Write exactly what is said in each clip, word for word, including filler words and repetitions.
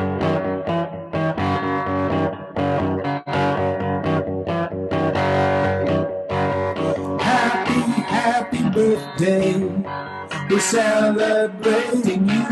Happy, happy birthday. We're celebrating you.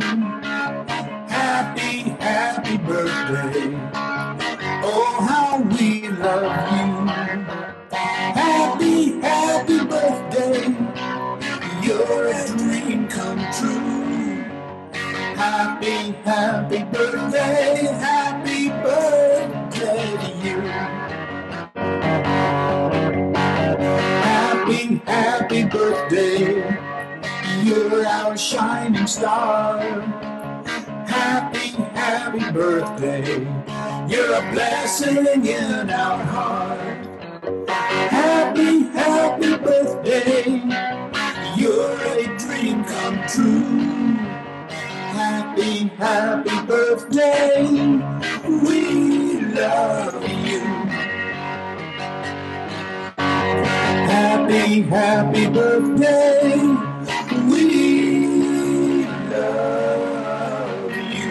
Happy, happy birthday. Oh, how we love you. Happy, happy birthday. You're a dream come true. Happy, happy birthday. Happy birthday to you. Happy, happy birthday. You're our shining star. Happy, happy birthday. You're a blessing in our heart. Happy, happy birthday. You're a dream come true. Happy, happy birthday. We love you. Happy, happy birthday. We love you.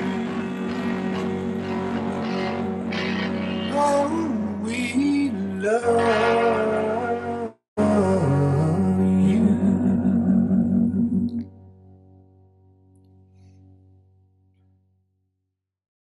Oh, we love you.